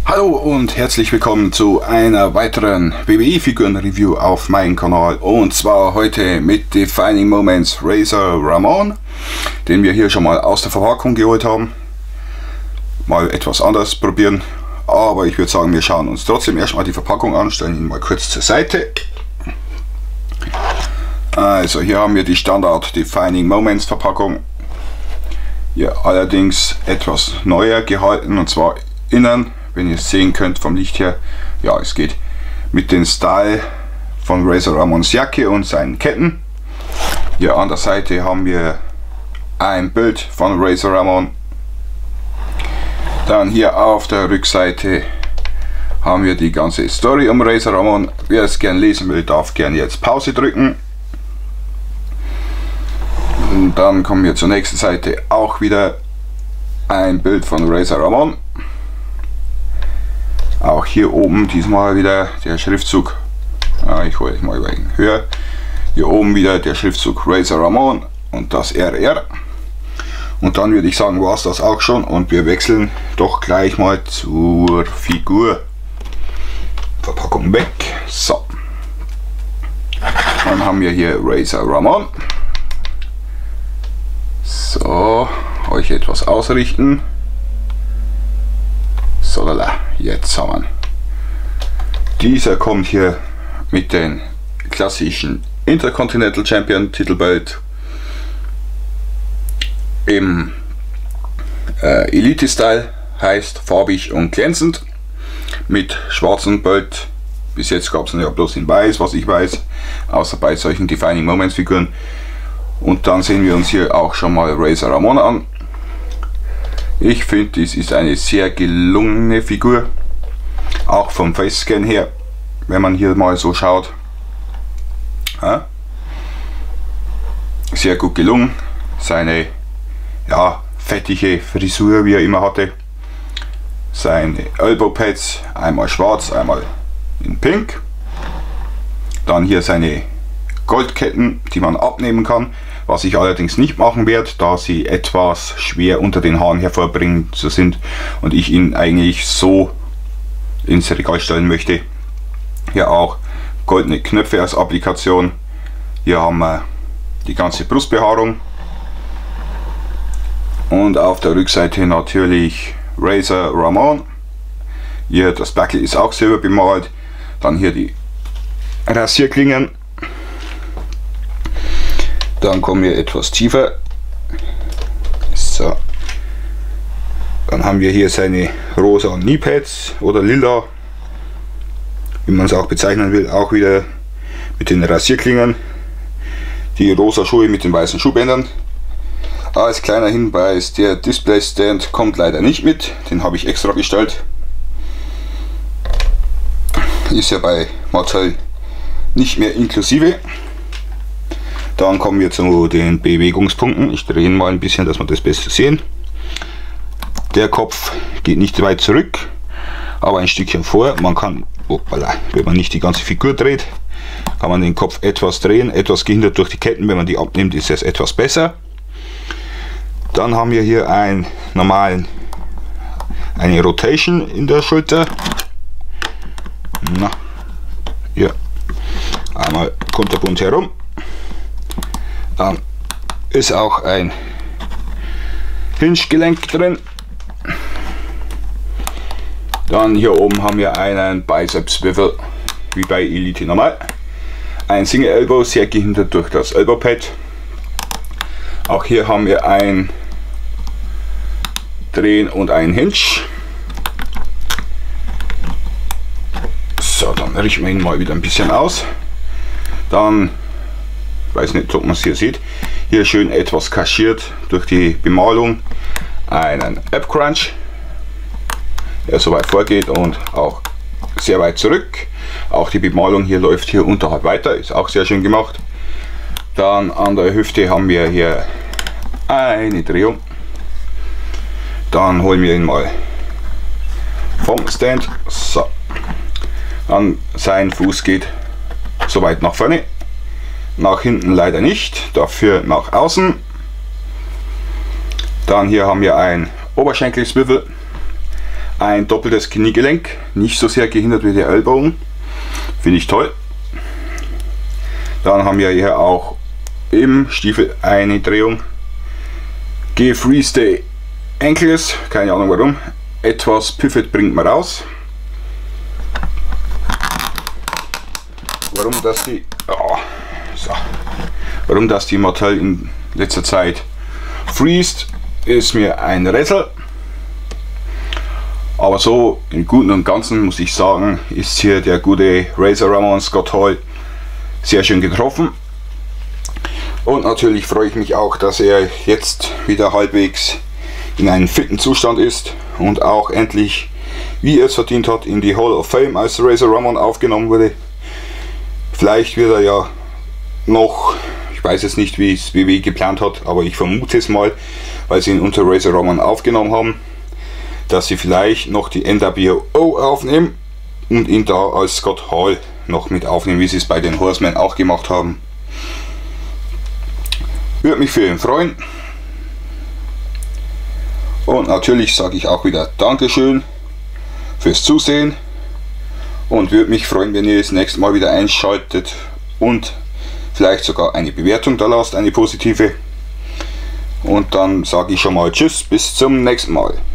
Hallo und herzlich willkommen zu einer weiteren WWE-Figuren-Review auf meinem Kanal. Und zwar heute mit Defining Moments Razor Ramon, den wir hier schon mal aus der Verpackung geholt haben. Mal etwas anders probieren, aber ich würde sagen, wir schauen uns trotzdem erstmal die Verpackung an, stellen ihn mal kurz zur Seite. Also hier haben wir die Standard Defining Moments Verpackung. Hier allerdings etwas neuer gehalten, und zwar innen. Wenn ihr es sehen könnt vom Licht her, ja, es geht mit dem Style von Razor Ramons Jacke und seinen Ketten. Hier an der Seite haben wir ein Bild von Razor Ramon. Dann hier auf der Rückseite haben wir die ganze Story um Razor Ramon. Wer es gern lesen will, darf gerne jetzt Pause drücken. Und dann kommen wir zur nächsten Seite, auch wieder ein Bild von Razor Ramon. Auch hier oben diesmal wieder der Schriftzug, ich hole es mal ein wenig höher, hier oben wieder der Schriftzug Razor Ramon und das RR. Und dann würde ich sagen, war es das auch schon, und wir wechseln doch gleich mal zur Figur. Verpackung weg. So. Dann haben wir hier Razor Ramon. So, euch etwas ausrichten. So, jetzt haben wir. Dieser kommt hier mit den klassischen Intercontinental Champion Titelbelt im Elite Style, heißt farbig und glänzend, mit schwarzem Belt. Bis jetzt gab es ja bloß in weiß, was ich weiß, außer bei solchen Defining Moments Figuren. Und dann sehen wir uns hier auch schon mal Razor Ramon an. Ich finde, dies ist eine sehr gelungene Figur, auch vom Face-Scan her, wenn man hier mal so schaut. Ja, sehr gut gelungen. Seine fettige Frisur, wie er immer hatte. Seine Elbow Pads, einmal schwarz, einmal in pink. Dann hier seine Goldketten, die man abnehmen kann. Was ich allerdings nicht machen werde, da sie etwas schwer unter den Haaren hervorbringen zu sind und ich ihn eigentlich so ins Regal stellen möchte. Hier auch goldene Knöpfe als Applikation. Hier haben wir die ganze Brustbehaarung. Und auf der Rückseite natürlich Razor Ramon. Hier das Buckel ist auch silber bemalt. Dann hier die Rasierklingen. Dann kommen wir etwas tiefer. So. Dann haben wir hier seine rosa Kneepads oder lila, wie man es auch bezeichnen will, auch wieder mit den Rasierklingen. Die rosa Schuhe mit den weißen Schuhbändern. Als kleiner Hinweis, der Display Stand kommt leider nicht mit, den habe ich extra gestellt. Ist ja bei Mattel nicht mehr inklusive. Dann kommen wir zu den Bewegungspunkten. Ich drehe ihn mal ein bisschen, dass wir das besser sehen. Der Kopf geht nicht weit zurück, aber ein Stückchen vor. Man kann, wenn man nicht die ganze Figur dreht, kann man den Kopf etwas drehen. Etwas gehindert durch die Ketten, wenn man die abnimmt, ist es etwas besser. Dann haben wir hier eine Rotation in der Schulter. Hier einmal kunterbunt herum. Dann ist auch ein Hinge-Gelenk drin. Dann hier oben haben wir einen Biceps-Swivel, wie bei Elite normal. Ein Single Elbow, sehr gehindert durch das Elbow Pad. Auch hier haben wir ein Drehen und ein Hinge. So, dann richten wir ihn mal wieder ein bisschen aus. Dann, ich weiß nicht, ob man es hier sieht, hier schön etwas kaschiert durch die Bemalung, einen Ab Crunch, der so weit vorgeht und auch sehr weit zurück. Auch die Bemalung hier läuft hier unterhalb weiter, ist auch sehr schön gemacht. Dann an der Hüfte haben wir hier eine Drehung. Dann holen wir ihn mal vom Stand. So. Dann sein Fuß geht so weit nach vorne. Nach hinten leider nicht, dafür nach außen. Dann hier haben wir ein Oberschenkel-Swivel, ein doppeltes Kniegelenk, nicht so sehr gehindert wie der Ellbogen, finde ich toll. Dann haben wir hier auch im Stiefel eine Drehung. Gefreeze the ankles, keine Ahnung warum, etwas Pivot bringt man raus. Warum das die Mattel in letzter Zeit freest, ist mir ein Rätsel. Aber so im Guten und Ganzen muss ich sagen, ist hier der gute Razor Ramon Scott Hall sehr schön getroffen. Und natürlich freue ich mich auch, dass er jetzt wieder halbwegs in einem fitten Zustand ist und auch endlich, wie er es verdient hat, in die Hall of Fame als Razor Ramon aufgenommen wurde. Vielleicht wird er ja noch, ich weiß jetzt nicht, wie es WWE geplant hat, aber ich vermute es mal, weil sie ihn unter Razor Ramon aufgenommen haben, dass sie vielleicht noch die NWO aufnehmen und ihn da als Scott Hall noch mit aufnehmen, wie sie es bei den Horsemen auch gemacht haben. Würde mich für ihn freuen. Und natürlich sage ich auch wieder Dankeschön fürs Zusehen und würde mich freuen, wenn ihr das nächste Mal wieder einschaltet und vielleicht sogar eine Bewertung da lasst, eine positive. Und dann sage ich schon mal Tschüss, bis zum nächsten Mal.